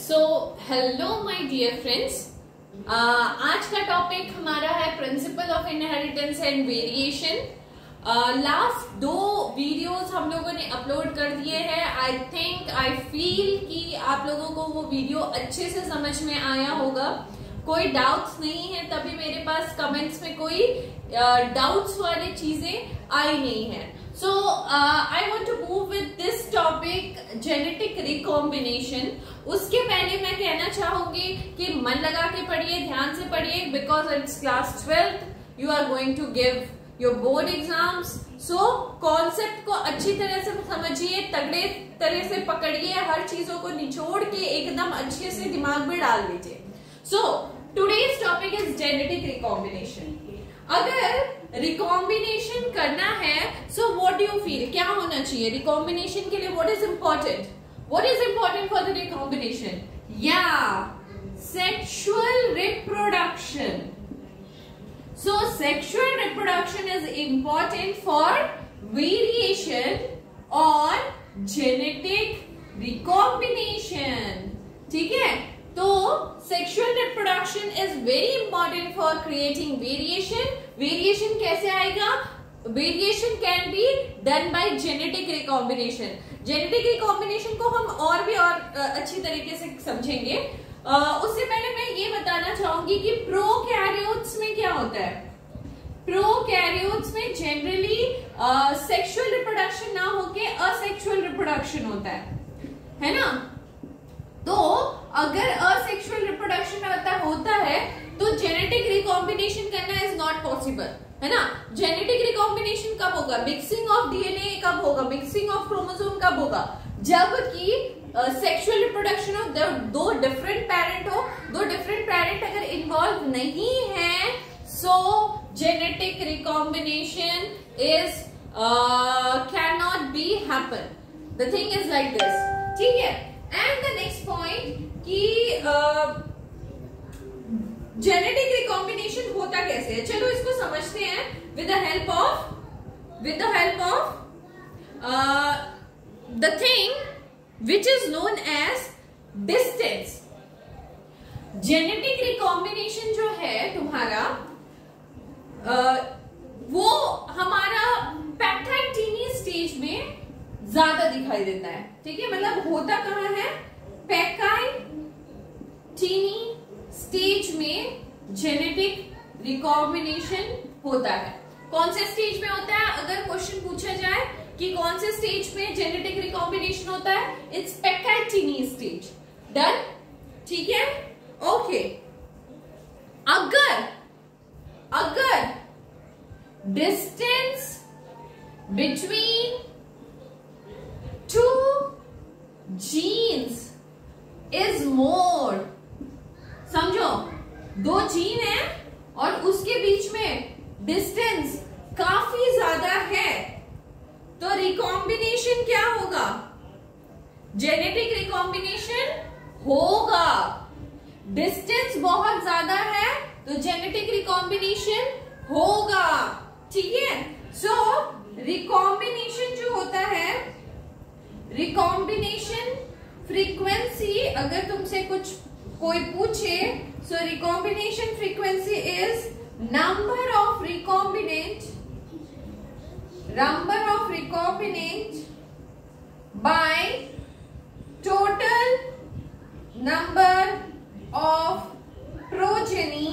So hello my dear friends, आज का topic हमारा है principle of inheritance and variation. Last 2 videos हम लोगों ने अपलोड कर दिए हैं। आई फील कि आप लोगों को वो वीडियो अच्छे से समझ में आया होगा। कोई डाउट्स नहीं है, तभी मेरे पास कमेंट्स में कोई डाउट्स वाली चीजें आई नहीं है। So I want to move with this topic genetic recombination। उसके पहले मैं कहना चाहूंगी कि मन लगा के पढ़िए, ध्यान से पढ़िए, because it's class 12th, you are going to give your board exams। So concept को अच्छी तरह से समझिए, तगड़े तरह से पकड़िए, हर चीजों को निचोड़ के एकदम अच्छे से दिमाग में डाल लीजिए। So today's topic is genetic recombination। अगर रिकॉम्बिनेशन करना है, so what do you feel, क्या होना चाहिए रिकॉम्बिनेशन के लिए? What is important for the recombination? या sexual reproduction. So sexual reproduction is important for variation और जेनेटिक रिकॉम्बिनेशन। ठीक है, तो sexual reproduction is very important for creating variation. Variation कैसे आएगा? Variation can be done by genetic recombination. Genetic recombination को हम और अच्छी तरीके से समझेंगे। उससे पहले मैं ये बताना चाहूंगी कि प्रोकैरियोट्स में क्या होता है। प्रोकैरियोट्स में जनरली सेक्सुअल रिप्रोडक्शन ना होके असेक्सुअल रिप्रोडक्शन होता है ना? तो अगर असेक्सुअल रिप्रोडक्शन होता है तो जेनेटिक रिकॉम्बिनेशन करना इज नॉट पॉसिबल, है ना? जेनेटिक रिकॉम्बिनेशन कब होगा? मिक्सिंग ऑफ डीएनए कब होगा? मिक्सिंग ऑफ क्रोमोसोम कब होगा? जबकि सेक्सुअल रिप्रोडक्शन ऑफ दो डिफरेंट पैरेंट अगर इन्वॉल्व नहीं है, so genetic recombination is can not be happen. The thing is like this, ठीक है? एंड द नेक्स्ट पॉइंट कि जेनेटिक रिकॉम्बिनेशन होता कैसे है, चलो इसको समझते हैं with the help of the thing which is known as distance. Genetic recombination जो है तुम्हारा वो हमारा पैक्टाइटीनी स्टेज में ज्यादा दिखाई देता है। ठीक है, मतलब होता कहाँ है? पैक्टाइटीनी स्टेज में जेनेटिक रिकॉम्बिनेशन होता है। कौन से स्टेज में होता है? अगर क्वेश्चन पूछा जाए कि कौन से स्टेज में जेनेटिक रिकॉम्बिनेशन होता है, इट्स पैक्टाइटीनी स्टेज। डन? ठीक है, ओके। अगर distance between 2 genes is more, समझो 2 जीन है और उसके बीच में डिस्टेंस काफी ज्यादा है, तो रिकॉम्बिनेशन क्या होगा? जेनेटिक रिकॉम्बिनेशन होगा। डिस्टेंस बहुत ज्यादा है तो जेनेटिक रिकॉम्बिनेशन होगा। ठीक है, सो रिकॉम्बिनेशन जो होता है, रिकॉम्बिनेशन फ्रीक्वेंसी, अगर तुमसे कोई पूछे, so recombination frequency is number of recombinant by total number of progeny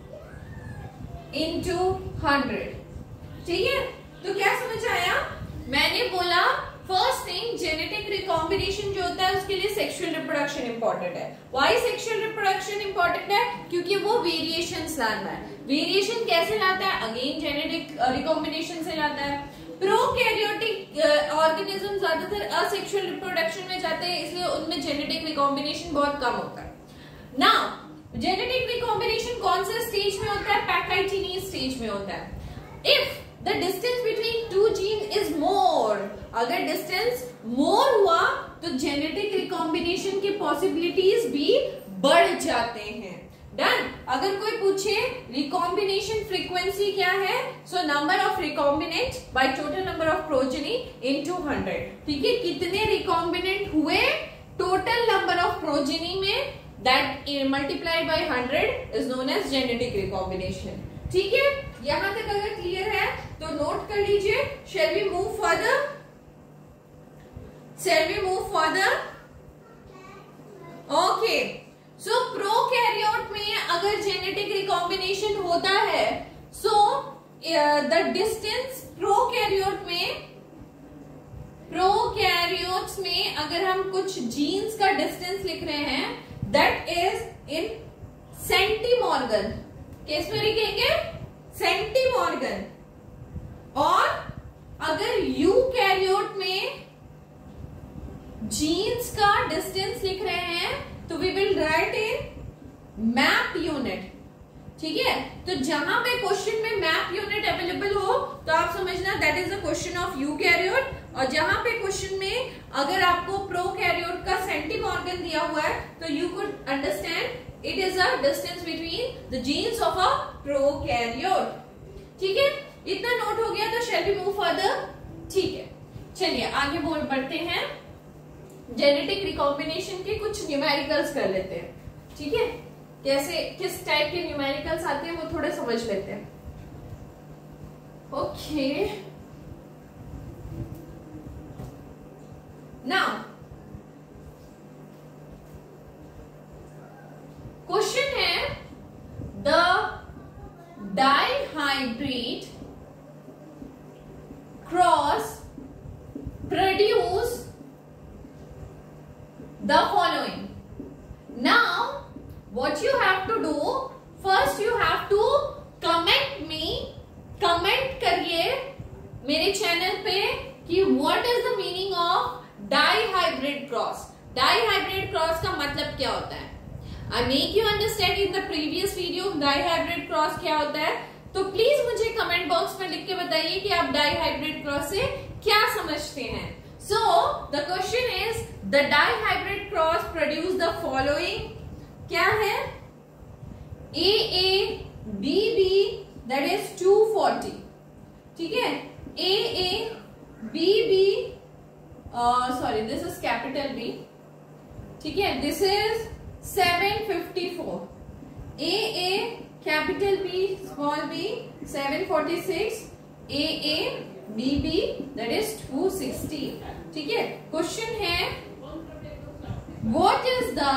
into 100। ठीक है, तो क्या समझ आया? मैंने बोला फर्स्ट थिंग, जेनेटिक रिकॉम्बिनेशन जो होता है उसके लिए सेक्सुअल रिप्रोडक्शन इंपॉर्टेंट है। व्हाई सेक्सुअल रिप्रोडक्शन इंपॉर्टेंट है? क्योंकि वो वेरिएशंस लाता है। वेरिएशन कैसे लाता है? अगेन जेनेटिक रिकॉम्बिनेशन से लाता है। प्रोकैरियोटिक ऑर्गेनिज्म ज्यादातर असेक्सुअल रिप्रोडक्शन में जाते हैं, इसलिए उनमें जेनेटिक रिकॉम्बिनेशन बहुत कम होता है। नाउ जेनेटिक रिकॉम्बिनेशन कौन से स्टेज में होता है? पैक्टाइटीनी स्टेज में होता है। If the distance between 2 gene is more, अगर डिस्टेंस मोर हुआ तो जेनेटिक रिकॉम्बिनेशन की पॉसिबिलिटीज भी बढ़ जाते हैं। डन? अगर कोई पूछे रिकॉम्बिनेशन फ्रीक्वेंसी क्या है, so number of recombinant by total number of progeny into 100। ठीक है, कितने रिकॉम्बिनेंट हुए टोटल नंबर ऑफ प्रोजेनी में that multiplied by 100 is known as genetic recombination. ठीक है, यहां तक अगर क्लियर है तो नोट कर लीजिए. Shall we move further? Shall we move further? Okay. So prokaryote में अगर जेनेटिक रिकॉम्बिनेशन होता है, so the distance प्रोकैरियोट्स में अगर हम कुछ जीन्स का डिस्टेंस लिख रहे हैं, दैट इज इन सेंटीमॉर्गन. किस में लिखेंगे? सेंटीमॉर्गन. और अगर यूकैरियोट में जीन्स का डिस्टेंस लिख रहे हैं तो we will write in map unit. ठीक है, तो जहां पे क्वेश्चन में मैप यूनिट अवेलेबल हो तो आप समझना that is a question of eukaryote. और जहां पे क्वेश्चन में अगर आपको प्रोकैरियोट का सेंटीमॉर्गन दिया हुआ है तो you could understand it is a distance between the genes of a prokaryote. ठीक है, इतना नोट हो गया. तो शैल वी मूव फर्दर? ठीक है, चलिए आगे बढ़ते हैं. जेनेटिक रिकॉम्बिनेशन के कुछ न्यूमेरिकल्स कर लेते हैं. ठीक है, कैसे किस टाइप के न्यूमेरिकल्स आते हैं वो थोड़े समझ लेते हैं. ओके, नाउ क्वेश्चन है the dihybrid cross produce the following. Now what you have to do, first you have to comment me, comment करिए मेरे चैनल पे कि what is the meaning of dihybrid cross. Dihybrid cross का मतलब क्या होता है? I make you understand in the previous video dihybrid cross क्या होता है. तो प्लीज मुझे कमेंट बॉक्स में लिख के बताइए कि आप dihybrid cross से क्या समझते हैं. So the question is the dihybrid cross produce the following. क्या है? AABB that is 240. ठीक है, AABB sorry this is capital B. ठीक है, this is 754. AA capital B small b 746. AABB that is 260. ठीक है, क्वेश्चन है what is the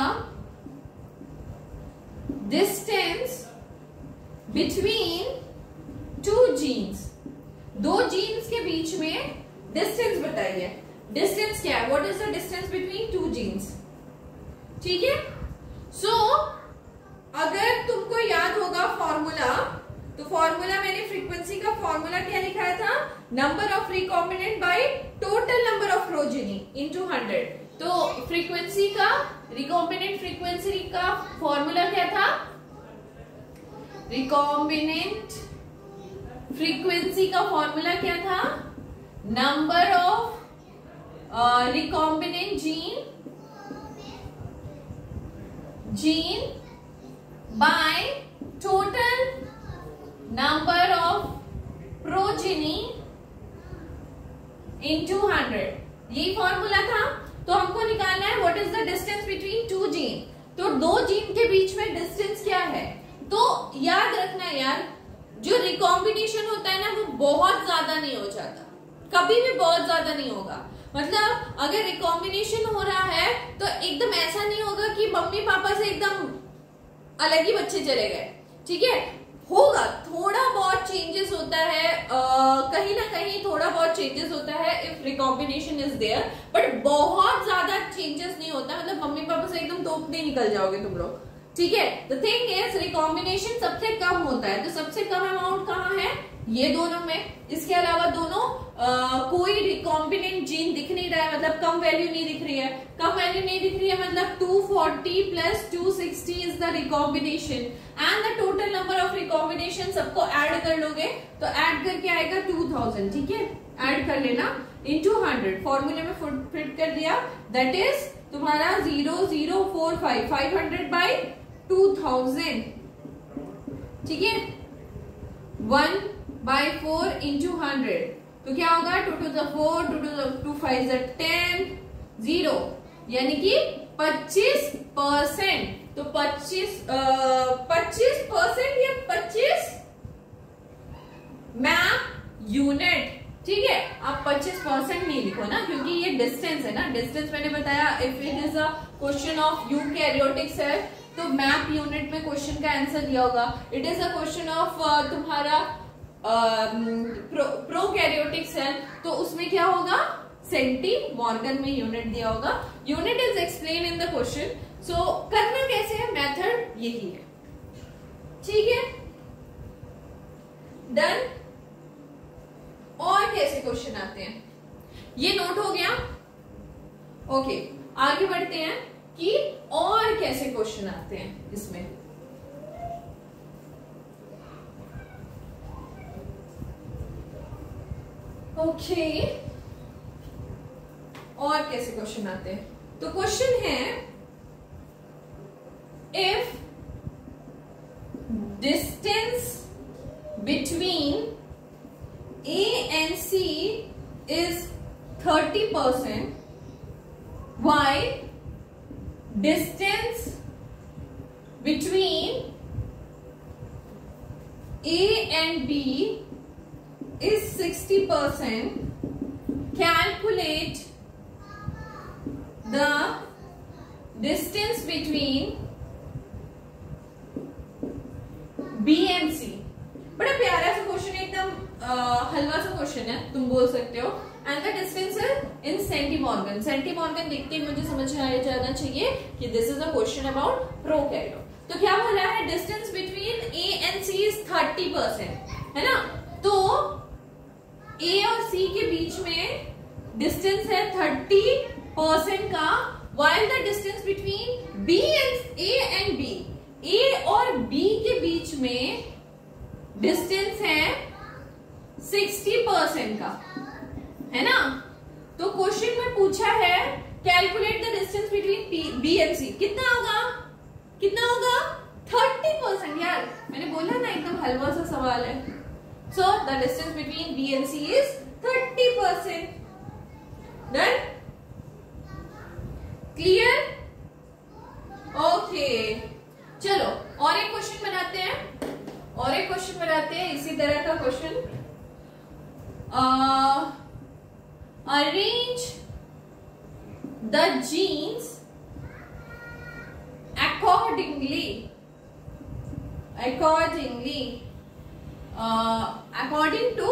distance between two genes. दो जीन्स के बीच में डिस्टेंस बताइए. डिस्टेंस क्या है? what is the distance between two genes. ठीक है, so अगर तुमको याद होगा फॉर्मूला, तो फॉर्मूला मैंने फ्रीक्वेंसी का फॉर्मूला क्या लिखाया था? Number of recombinant by total number of progeny into 100. तो फ्रीक्वेंसी का रिकॉम्बिनेंट फ्रीक्वेंसी का फॉर्मूला क्या था? रिकॉम्बिनेंट फ्रीक्वेंसी का फॉर्मूला क्या था? Number of recombinant gene by total number of progeny into 100. यही फॉर्मूला था. तो हमको निकालना है what is the distance between two gene. तो दो जीन के बीच में डिस्टेंस क्या है? तो याद रखना यार, जो रिकॉम्बिनेशन होता है ना वो बहुत ज्यादा नहीं हो जाता, कभी भी बहुत ज्यादा नहीं होगा. मतलब अगर रिकॉम्बिनेशन हो रहा है तो एकदम ऐसा नहीं होगा कि मम्मी पापा से एकदम अलग ही बच्चे चले गए. ठीक है, होगा थोड़ा बहुत चेंजेस होता है, कहीं ना कहीं थोड़ा बहुत चेंजेस होता है if recombination is there, but बहुत ज्यादा चेंजेस नहीं होता. मतलब मम्मी पापा से एकदम तोपते निकल जाओगे तुम लोग. ठीक है, द थिंग इज रिकॉम्बिनेशन सबसे कम होता है. तो सबसे कम अमाउंट कहाँ है? ये दोनों में. इसके अलावा दोनों कोई रिकॉम्बिनेंट जीन दिख नहीं रहा है, मतलब कम वैल्यू नहीं दिख रही है. कम वैल्यू नहीं दिख रही है मतलब 240 plus 260 is the recombination and the total number of recombination सबको ऐड कर लोगे तो ऐड करके आएगा 2000. ठीक है, ऐड कर लेना इनटू 100. फॉर्मूले में फिट कर दिया, दैट इज तुम्हारा 0045 500 बाई 2000. ठीक है, 1/4 इंटू 100 तो क्या होगा? 2 to the 4, 2 to the 2 5 is 10, 0 यानी कि 25%, तो 25% या 25 मैप यूनिट, ठीक है। आप 25% नहीं लिखो ना, क्योंकि ये डिस्टेंस है ना। डिस्टेंस मैंने बताया if it is a question of eukaryotic cell तो मैप यूनिट में क्वेश्चन का आंसर दिया होगा। It is a question of तुम्हारा प्रोकैरियोटिक सेल तो उसमें क्या होगा, सेंटीमॉर्गन में यूनिट दिया होगा। Unit is explain in the question. So करना कैसे है, मेथड यही है, ठीक है। डन। और कैसे क्वेश्चन आते हैं ये नोट हो गया। ओके, आगे बढ़ते हैं कि और कैसे क्वेश्चन आते हैं इसमें। ओके, और कैसे क्वेश्चन आते हैं, तो क्वेश्चन है if distance between A and C is 30%, while distance between A and B is 60%, calculate the distance between B and C। बड़ा प्यारा सा क्वेश्चन है, एकदम हलवा सा क्वेश्चन है, तुम बोल सकते हो। And the distance in centimorgan. Centimorgan देखते ही मुझे समझ आया जाना चाहिए कि this is a question about prokaryote. तो क्या बोला है, distance between A and C is 30%, है ना। तो A और C के बीच में डिस्टेंस है 30% का, while the distance between A and B, A और B के बीच में डिस्टेंस है 60% का, है ना। तो क्वेश्चन में पूछा है calculate the distance between B and C। कितना होगा, कितना होगा, 30%। यार मैंने बोला ना एकदम हलवा सा सवाल है। So the distance between B and C is 30%। Done, clear. Okay, चलो और एक क्वेश्चन बनाते हैं, और एक क्वेश्चन बनाते हैं इसी तरह का question. Arrange the genes accordingly according to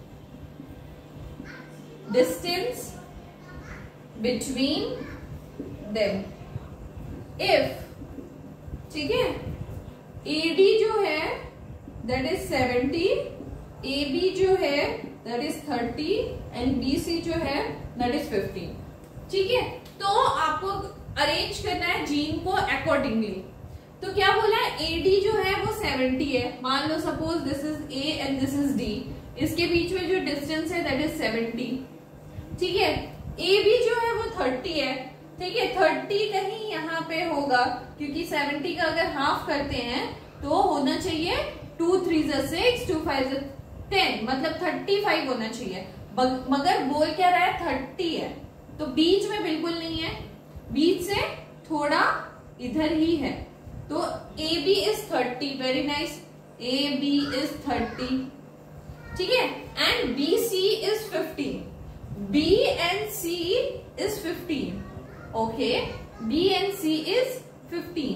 distance between them। if, ठीक है, AD जो है that is 70, AB जो है that is 30 and BC जो है that is 15, ठीक है। तो आपको अरेंज करना है जीन को अकॉर्डिंगली। तो क्या बोला है, AD जो है वो 70 है, मान लो suppose this is A and this is D, इसके बीच में जो डिस्टेंस है दैट इज 70, ठीक है। AB जो है वो 30 है, ठीक है। 30 कहीं यहाँ पे होगा, क्योंकि 70 का अगर हाफ करते हैं तो होना चाहिए 2 3 6 2 5 10, मतलब 35 होना चाहिए। मगर बोल क्या रहा है, 30 है, तो बीच में बिल्कुल नहीं है, बीच से थोड़ा इधर ही है। तो AB is 30, very nice, AB is 30, ठीक है। And BC is 15, B and C is 15, okay, B and C is 15,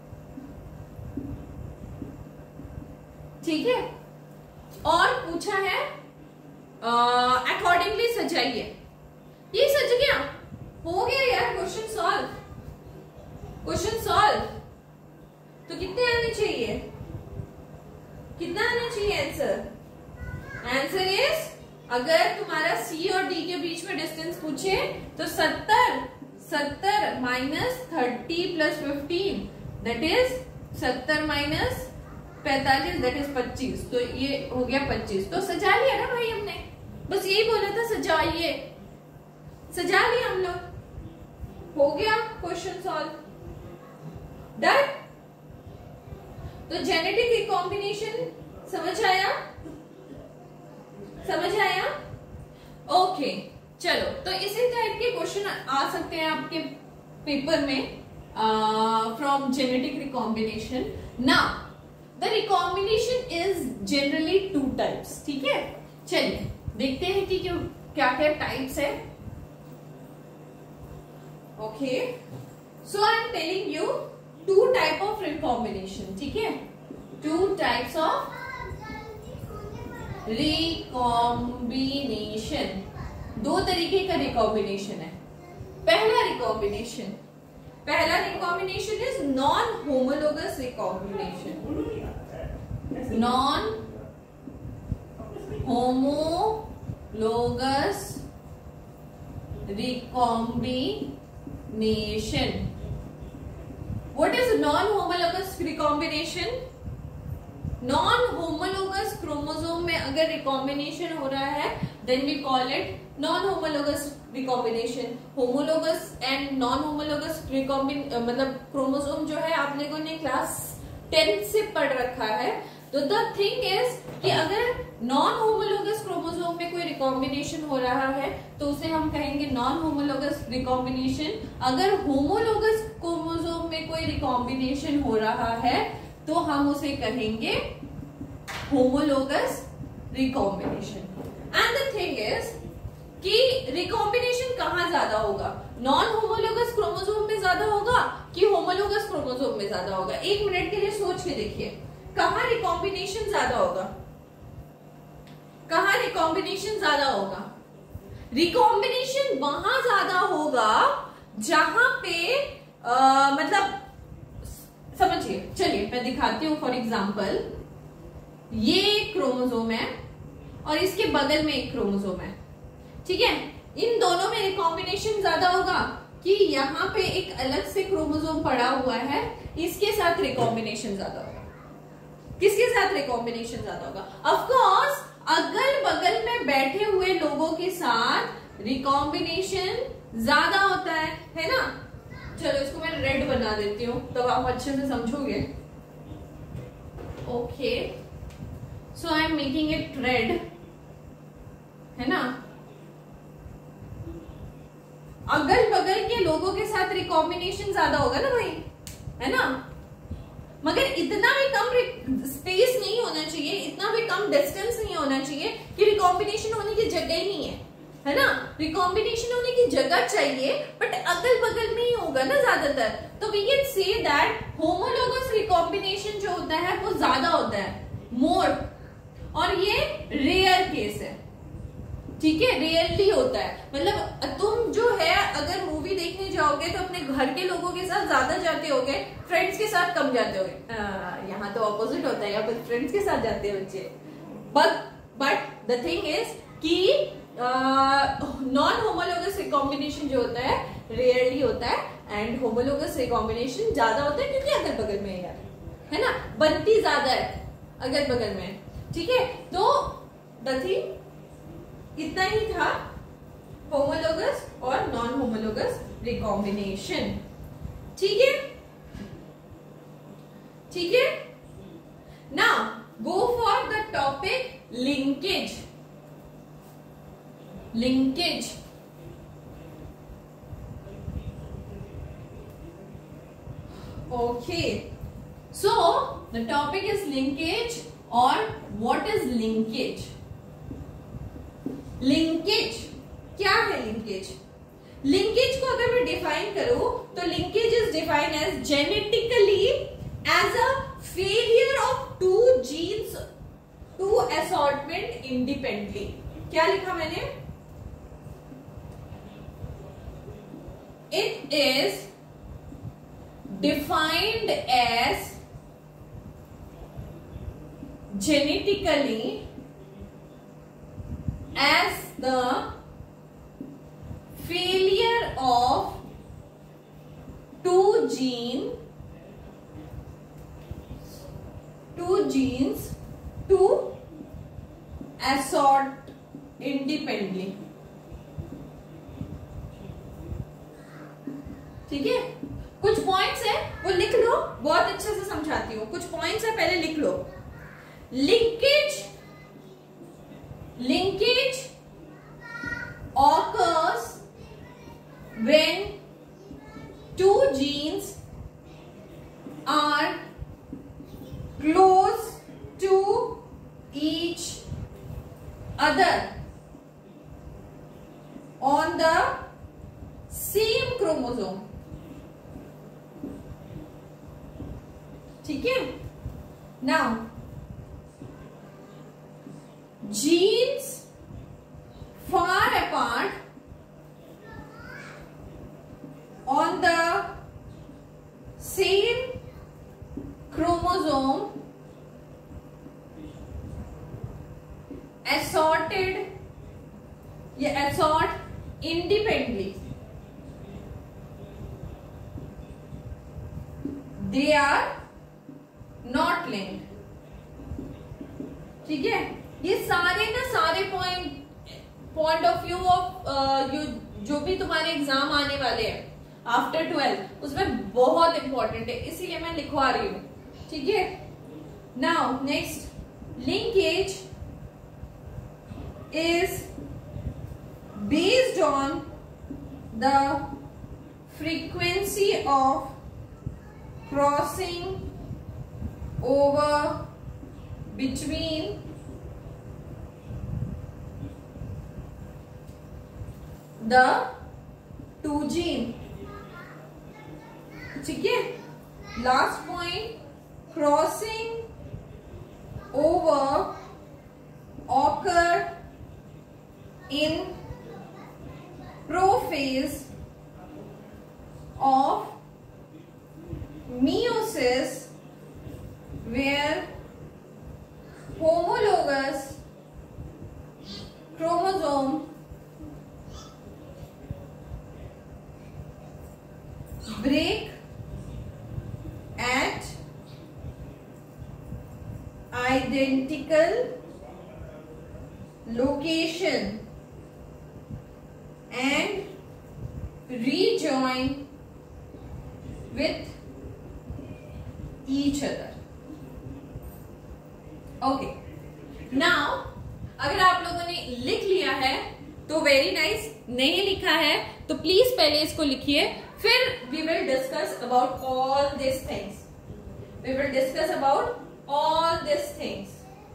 ठीक है। और पूछा है अकॉर्डिंगली सजाइए। ये सज गया, हो गया यार, क्वेश्चन सॉल्व, क्वेश्चन सॉल्व। तो कितने आने चाहिए, कितना आना चाहिए आंसर? आंसर इज, अगर तुम्हारा C और D के बीच में डिस्टेंस पूछे तो 70 minus 30 plus 15 that is 70 minus 45 that is 25, तो ये हो गया 25। तो सजा लिया ना भाई हमने, बस यही बोला था सजाइए, सजा लिया हम लोग, हो गया क्वेश्चन सॉल्व। डन। तो जेनेटिक रिकॉम्बिनेशन समझ आया, समझ आया, ओके। चलो, तो इसी टाइप के क्वेश्चन आ सकते हैं आपके पेपर में from genetic recombination. Now the recombination is generally 2 types. ठीक है, चलिए देखते हैं कि क्या क्या टाइप्स है. Okay, so I am telling you 2 type of recombination. ठीक है, 2 टाइप्स ऑफ रिकॉम्बिनेशन. 2 तरीके का रिकॉम्बिनेशन है. पहला recombination is non homologous recombination. Non homologous recombination. What is non homologous recombination? Non homologous chromosome में अगर रिकॉम्बिनेशन हो रहा है then we call it non homologous recombination. Homologous and non homologous मतलब क्रोमोसोम जो है आप लोगों ने क्लास 10 से पढ़ रखा है. तो द थिंग इज कि अगर नॉन होमोलोगस क्रोमोसोम में कोई रिकॉम्बिनेशन हो रहा है तो उसे हम कहेंगे नॉन होमोलोगस रिकॉम्बिनेशन. अगर होमोलोगस क्रोमोसोम में कोई रिकॉम्बिनेशन हो रहा है तो हम उसे कहेंगे homologous recombination. And the thing is कि रिकॉम्बिनेशन कहां ज्यादा होगा? नॉन होमोलोगस क्रोमोसोम में ज्यादा होगा कि होमोलोगस क्रोमोसोम में ज्यादा होगा? 1 मिनट के लिए सोच के देखिए, कहां रिकॉम्बिनेशन ज्यादा होगा? कहां रिकॉम्बिनेशन ज्यादा होगा? रिकॉम्बिनेशन वहां ज्यादा होगा जहां पे मतलब समझिए. चलिए मैं दिखाती हूं. फॉर एग्जाम्पल ये एक क्रोमोसोम है और इसके बगल में एक क्रोमोसोम है. ठीक है, इन दोनों में रिकॉम्बिनेशन ज्यादा होगा कि यहाँ पे एक अलग से क्रोमोसोम पड़ा हुआ है, इसके साथ रिकॉम्बिनेशन ज्यादा होगा? किसके साथ रिकॉम्बिनेशन ज्यादा होगा? ऑफ कोर्स अगल बगल में बैठे हुए लोगों के साथ रिकॉम्बिनेशन ज्यादा होता है ना. चलो इसको मैं रेड बना देती हूं तब आप अच्छे से समझोगे. Okay, so I am making it red, है ना. अगल बगल के लोगों के साथ रिकॉम्बिनेशन ज्यादा होगा ना भाई, है ना. मगर इतना भी कम स्पेस नहीं होना चाहिए, इतना भी कम डिस्टेंस नहीं होना चाहिए कि रिकॉम्बिनेशन होने की जगह ही नहीं है ना. रिकॉम्बिनेशन होने की जगह चाहिए बट अगल बगल में ही होगा ना ज्यादातर. तो we can say that homologous recombination जो होता है वो ज्यादा होता है, मोर. और ये रेयर केस है. ठीक है, रेयरली होता है. मतलब तुम जो है अगर मूवी देखने जाओगे तो अपने घर के लोगों के साथ ज्यादा जाते होगे, फ्रेंड्स के साथ कम जाते होगे. यहाँ तो ऑपोजिट होता है, यहाँ पर फ्रेंड्स के साथ जाते हैं बच्चे. बट द थिंग इज कि नॉन होमोलोगस रिकॉम्बिनेशन जो होता है रेयरली होता है एंड होमोलोगस रिकॉम्बिनेशन ज्यादा होता है क्योंकि अगल बगल में है ना, बनती ज्यादा है अगल बगल में. ठीक है, तो द थिंग इतना ही था होमोलोगस और नॉन होमोलोगस रिकॉम्बिनेशन. ठीक है, ठीक है. Now go for the topic linkage. Linkage okay, so the topic is linkage. और what is linkage? लिंकेज क्या है? लिंकेज को अगर मैं डिफाइन करूं तो linkage is defined as genetically as a failure of 2 genes to assortment independently. क्या लिखा मैंने? It is defined as genetically as the failure of 2 genes to assort independently. ठीक है, कुछ पॉइंट्स है वो लिख लो, बहुत अच्छे से समझाती हूँ. कुछ पॉइंट्स है पहले लिख लो. Linkage occurs when two genes are close to each other on the same chromosome. ठीक है? Now genes far apart on the same chromosome assort independently. They are not linked. ठीक है? ये सारे पॉइंट ऑफ व्यू ऑफ जो भी तुम्हारे exam आने वाले हैं आफ्टर 12 उसमें बहुत इंपॉर्टेंट है, इसीलिए मैं लिखवा रही हूं. ठीक है? Now next, linkage is based on the frequency of crossing over between the two gene. ठीक है? Last point, crossing over occur in prophase of meiosis where homologous chromosome break at identical location and rejoin with each other. Okay. Now, अगर आप लोगों ने लिख लिया है तो वेरी नाइस. नहीं लिखा है तो प्लीज पहले इसको लिखिए, फिर we will discuss about all these things. We will discuss about all these things.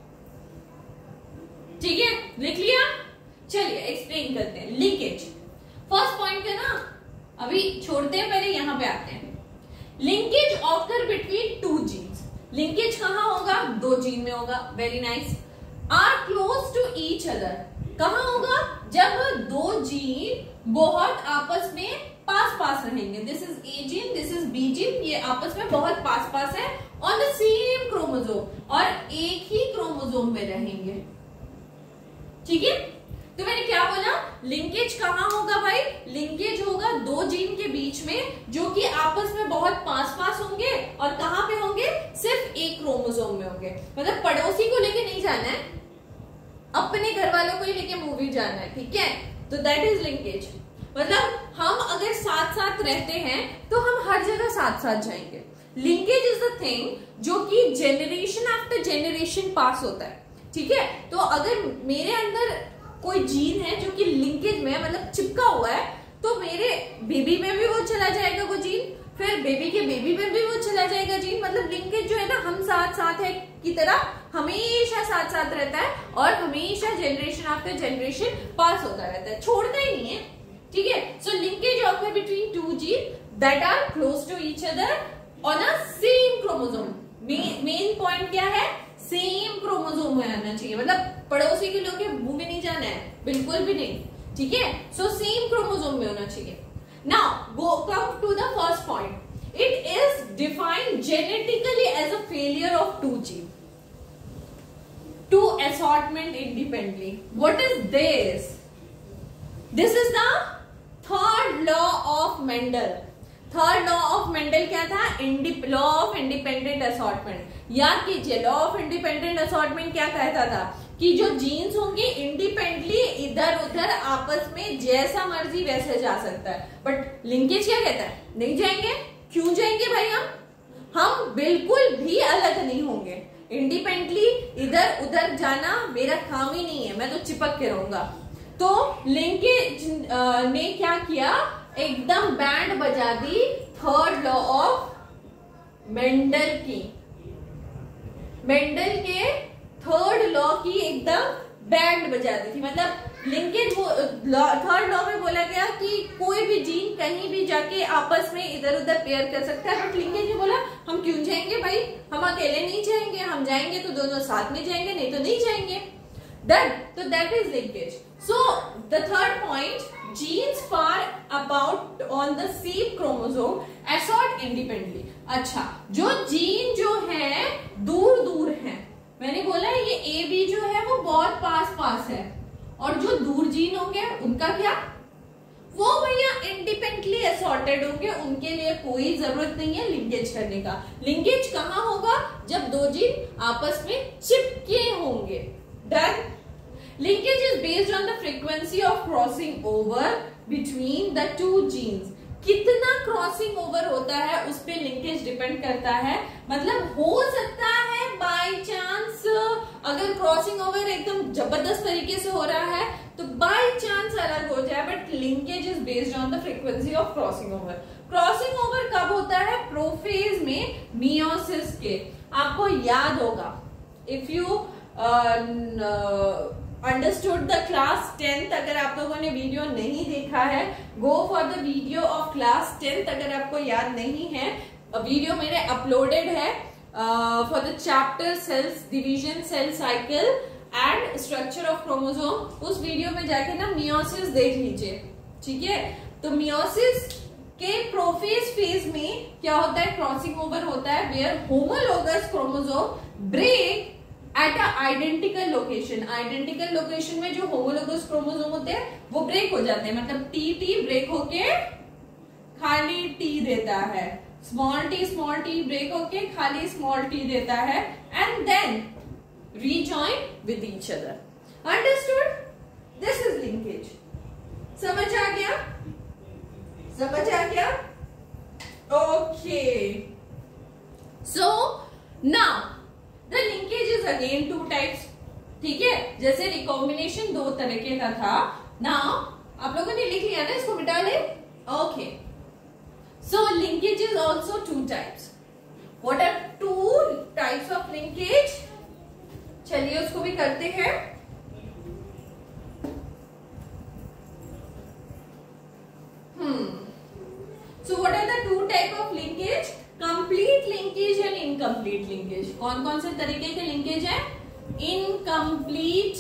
ठीक है? लिख लिया? चलिए एक्सप्लेन करते हैं. लिंकेज फर्स्ट पॉइंट है ना, अभी छोड़ते हैं, पहले यहां पे आते हैं. Linkage occur between two genes. Linkage कहां होगा? दो जीन में होगा. Very nice. Are close to each other. कहां होगा? जब दो जीन बहुत आपस में पास रहेंगे. This is A gene, this is B gene, ये आपस में बहुत पास है ऑन द सेम क्रोमोसोम और एक ही क्रोमोसोम में रहेंगे. ठीक है? तो मैंने क्या बोला? लिंकेज कहां होगा भाई? लिंकेज होगा दो जीन के बीच में जो कि आपस में बहुत पास होंगे. और कहां पे होंगे? सिर्फ एक क्रोमोसोम में होंगे. मतलब पड़ोसी को लेके नहीं जाना है, अपने घर वालों को ही लेके मूवी जाना है. ठीक है? तो दैट इज लिंकेज. मतलब हम अगर साथ रहते हैं तो हम हर जगह साथ जाएंगे. लिंकेज इज द थिंग जो कि जेनरेशन आफ्टर जेनरेशन पास होता है. ठीक है? तो अगर मेरे अंदर कोई जीन है जो कि लिंकेज में है, मतलब चिपका हुआ है, तो मेरे बेबी में भी वो चला जाएगा वो जीन, फिर बेबी के बेबी में भी वो चला जाएगा जीन. मतलब लिंकेज जो है ना, हम साथ है की तरह हमेशा साथ रहता है और हमेशा जनरेशन आफ्टर जनरेशन पास होता रहता है, छोड़ता ही नहीं है. ठीक है? So linkage occur between two gene that are close to each other on a same chromosome. Main point क्या है? सेम क्रोमोसोम में आना चाहिए. मतलब पड़ोसी के लोग मुंह में नहीं जाना है, बिल्कुल भी नहीं. ठीक है? सो सेम क्रोमोसोम में होना चाहिए. Now go come to the first point. It is defined genetically as a failure of two gene to assortment independently. What is this? This is the third law of Mendel. Third law of Mendel क्या था? Law of independent assortment. याद कीजिए, law of independent assortment क्या कहता था कि जो jeans होंगे इंडिपेंडेंटली इधर उधर आपस में जैसा मर्जी वैसे जा सकता है. बट लिंकेज क्या कहता है? नहीं जाएंगे. क्यों जाएंगे भाई? हम बिल्कुल भी अलग नहीं होंगे. इंडिपेंडेंटली इधर उधर जाना मेरा काम ही नहीं है, मैं तो चिपक के रहूंगा. तो लिंकेज ने क्या किया? एकदम बैंड बजा दी थर्ड लॉ ऑफ मेंडल की, मेंडल के थर्ड लॉ की एकदम बैंड बजा दी थी। मतलब लिंकेज थर्ड लॉ में बोला गया कि कोई भी जीन कहीं भी जाके आपस में इधर उधर पेयर कर सकता है, बट लिंकेज में बोला हम क्यों जाएंगे भाई, हम अकेले नहीं जाएंगे, हम जाएंगे तो दोनों साथ में जाएंगे, नहीं तो नहीं जाएंगे। डन, तो that is linkage. So the third point, genes far about on the same chromosome assort independently. अच्छा, जो जीन जो है दूर दूर है, मैंने बोला ये ए बी जो है वो बहुत पास पास है, और जो दूर जीन होंगे उनका क्या, वो भैया इंडिपेंडेंटली असॉर्टेड होंगे, उनके लिए कोई जरूरत नहीं है लिंकेज करने का। लिंकेज कहाँ होगा, जब दो जीन आपस में चिपके होंगे। Done. Linkage is based on the frequency of crossing over between the two genes. कितना क्रॉसिंग ओवर होता है उस पे लिंकेज डिपेंड करता है। मतलब हो सकता है बाय चांस अगर क्रॉसिंग ओवर एकदम जबरदस्त तरीके से हो रहा है तो बाय चांस अलग हो जाए, but linkage is based on the frequency of crossing over. Crossing over कब होता है, प्रोफेज में मियोसिस के। आपको याद होगा, if you understood the class 10th, अगर आप लोगों ने वीडियो नहीं देखा है, go for the video of class 10th। अगर आपको याद नहीं है, वीडियो मेरे अपलोडेड है for the chapter cells division, cell cycle and structure of chromosome. उस वीडियो में जाके ना मियोसिस देख लीजिए, ठीक है। तो मियोसिस के प्रोफेज फेज में क्या होता है, क्रॉसिंग ओवर होता है, where homologous chromosome break at a identical location. Identical location में जो होमोलोगस क्रोमोसोम होते हैं वो ब्रेक हो जाते हैं, मतलब टी ब्रेक होके खाली टी देता है, स्मॉल टी ब्रेक होके खाली स्मॉल टी देता है, and then rejoin with each other. Understood? This is linkage. समझ आ गया? समझ आ गया? Okay. So now the linkage is again two types. ठीक है, जैसे रिकॉम्बिनेशन दो तरीके का था। Now आप लोगों ने लिख लिया ना, इसको मिटा ले। Okay. So linkage is also two types. What are two types of linkage? चलिए उसको भी करते हैं। So what are the two type of linkage? Complete linkage and incomplete linkage. कौन कौन से तरीके के लिंकेज है? Incomplete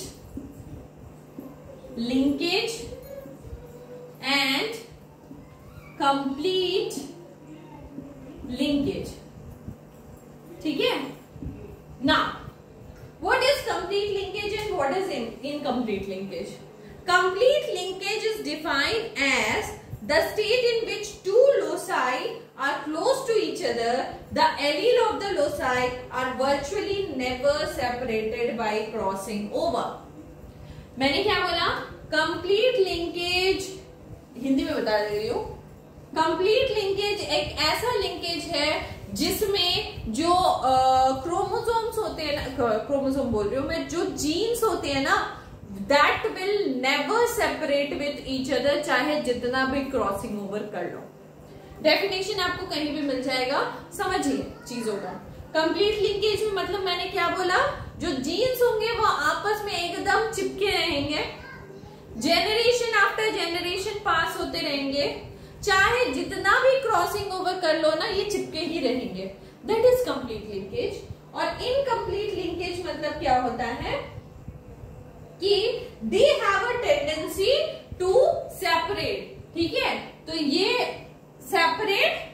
linkage and complete linkage. ठीक है? Now what is complete linkage and what is incomplete linkage? Complete linkage is defined as the state in which two loci are close to each other. The allele of the loci are virtually never separated by crossing over. मैंने क्या बोला? Complete linkage, Hindi में बता दे रही हूँ। Complete linkage एक ऐसा linkage है जिसमें जो क्रोमोसोम्स होते हैं ना, क्रोमोसोम बोल रही हूँ मैं, जो जीन्स होते हैं ना, that will never separate with each other, चाहे जितना भी क्रॉसिंग ओवर कर लो। डेफिनेशन आपको कहीं भी मिल जाएगा, समझिए चीजों का। कंप्लीट लिंकेज में मतलब मैंने क्या बोला, जो जीन्स होंगे वो आपस में एकदम चिपके रहेंगे, जेनरेशन आफ्टर जेनरेशन पास होते रहेंगे, चाहे जितना भी क्रॉसिंग ओवर कर लो ना, ये चिपके ही रहेंगे। That is complete linkage. और इनकम्प्लीट लिंकेज मतलब क्या होता है कि they have a tendency to separate. ठीक है, तो ये सेपरेट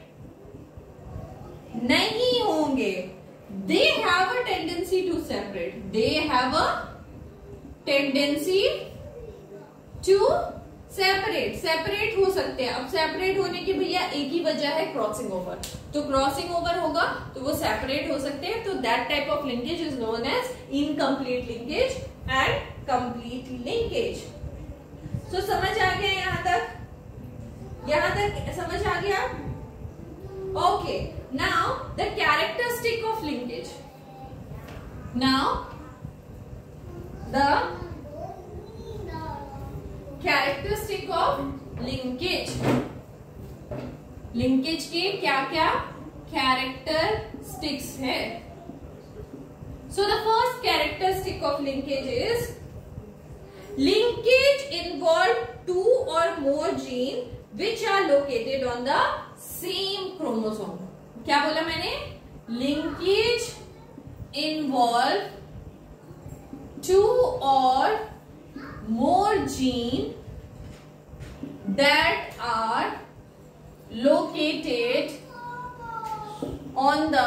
नहीं होंगे। They have a tendency to separate, they have a tendency to separate हो सकते हैं। अब सेपरेट होने की भैया एक ही वजह है, क्रॉसिंग ओवर। तो क्रॉसिंग ओवर होगा तो वो सेपरेट हो सकते हैं। तो that type of linkage is known as incomplete linkage and complete linkage. So समझ आ गया यहां तक? यहां तक समझ आ गया? Okay, now the characteristic of linkage. Now the characteristic of linkage. Linkage के क्या क्या कैरेक्टरिस्टिक्स है। So the first characteristic of linkage is linkage involve two or more genes which are located on the same chromosome. क्या बोला मैंने? Linkage involve two or more genes that are located on the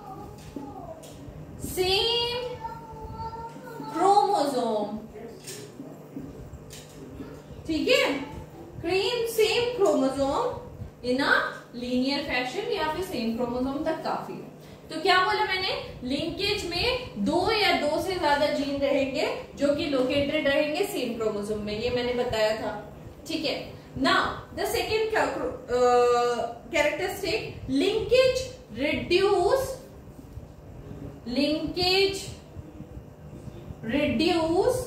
same chromosome. ठीक है, same chromosome in a linear fashion या फिर same chromosome तक काफी है। तो क्या बोला मैंने? लिंकेज में दो या दो से ज्यादा जीन रहेंगे जो कि लोकेटेड रहेंगे सेम क्रोमोसोम में, ये मैंने बताया था। ठीक है, now the second characteristic, linkage reduce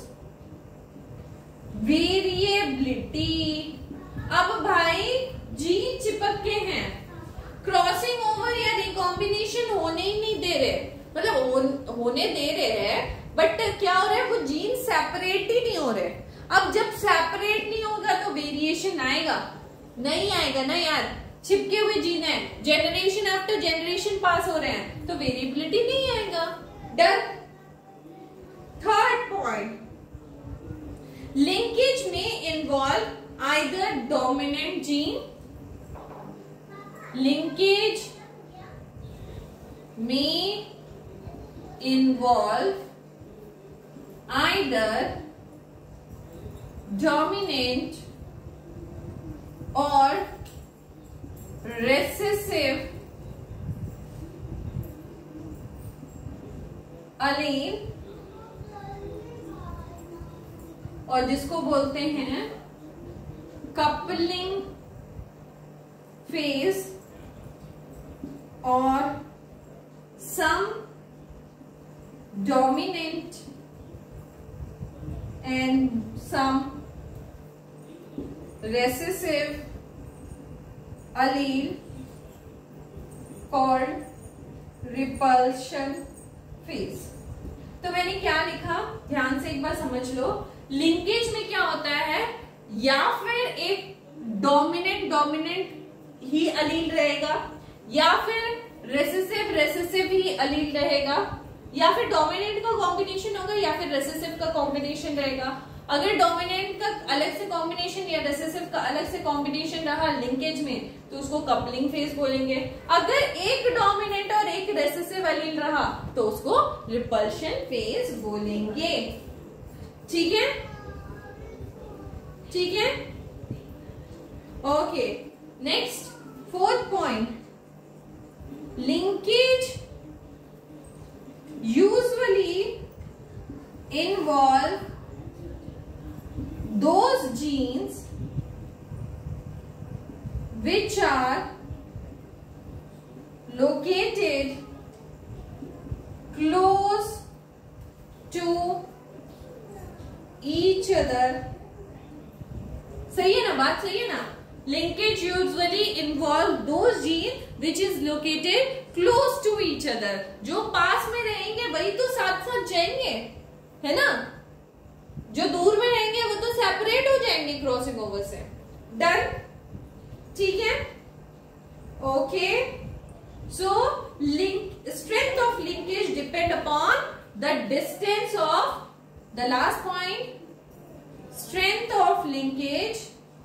variability. अब भाई जीन चिपक के हैं, क्रॉसिंग ओवर या रिकॉम्बिनेशन होने ही नहीं दे रहे, मतलब होने दे रहे हैं बट क्या हो रहा है, वो जीन सेपरेट ही नहीं हो रहे। अब जब सेपरेट नहीं होगा तो वेरिएशन आएगा? नहीं आएगा ना यार, चिपके हुए जीन है, जनरेशन आफ्टर जनरेशन पास हो रहे हैं, तो वेरिएबिलिटी नहीं आएगा। डन। थर्ड पॉइंट, लिंकेज में involve either dominant gene, linkage में इन्वॉल्व आइदर डोमिनेंट और रेसेसिव अलील, और जिसको बोलते हैं कपलिंग फेज, और some dominant and some recessive allele called repulsion phase। तो मैंने क्या लिखा, ध्यान से एक बार समझ लो। लिंकेज में क्या होता है, या फिर एक डोमिनेंट ही अलील रहेगा, या फिर रेसेसिव ही अलील रहेगा, या फिर डोमिनेंट का कॉम्बिनेशन होगा या फिर रेसेसिव का कॉम्बिनेशन रहेगा। अगर डोमिनेंट का अलग से कॉम्बिनेशन या रेसेसिव का अलग से कॉम्बिनेशन रहा लिंकेज में तो उसको कपलिंग फेज बोलेंगे। अगर एक डोमिनेंट और एक रेसेसिव एलील रहा तो उसको रिपल्शन फेज बोलेंगे। ठीक है, ठीक है, okay. Next fourth point, linkage usually involve those genes which are located close to each other। सही है ना, बात सही है ना? Linkage usually involve those gene which is located close to each other. जो पास में रहेंगे वही तो साथ साथ जाएंगे, है ना? जो दूर में रहेंगे वो तो सेपरेट हो जाएंगे क्रॉसिंग ओवर से। डन, ठीक है, okay. So strength of linkage depend upon the distance of the last point, strength of linkage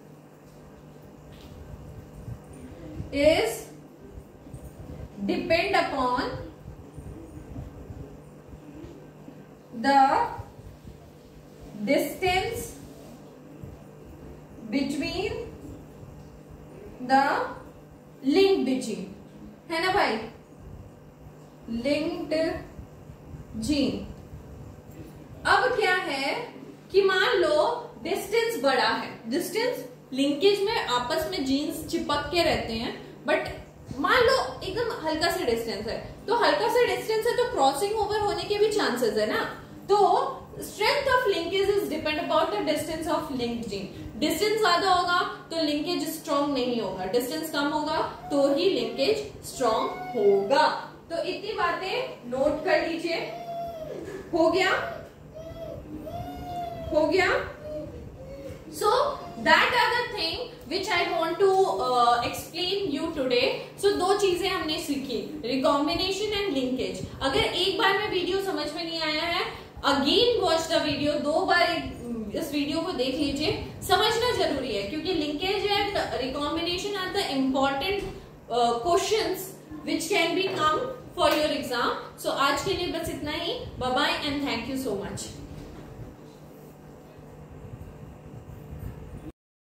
is depend upon the distance between the linked gene, है ना भाई? linked gene। अब क्या है कि मान लो डिस्टेंस बड़ा है, डिस्टेंस लिंकेज में आपस में जीन्स चिपक के रहते हैं, बट मान लो एकदम हल्का सा डिस्टेंस है, तो हल्का सा डिस्टेंस है तो क्रॉसिंग ओवर होने के भी चांसेस है ना। तो strength of linkage is depend about the distance of linked gene. Distance ज्यादा होगा तो लिंकेज स्ट्रॉन्ग नहीं होगा, डिस्टेंस कम होगा तो ही लिंकेज स्ट्रॉन्ग होगा। तो इतनी बातें नोट कर लीजिए। हो गया, हो गया। So that are the thing which I want to explain you today. So दो चीजें हमने सीखी, रिकॉम्बिनेशन एंड लिंकेज। अगर एक बार में वीडियो समझ में नहीं आया है, अगेन वॉच द वीडियो, दो बार इस वीडियो को देख लीजिए, समझना जरूरी है क्योंकि linkage and recombination are the important questions which can be come for your exam. So आज के लिए बस इतना ही। Bye bye and thank you so much.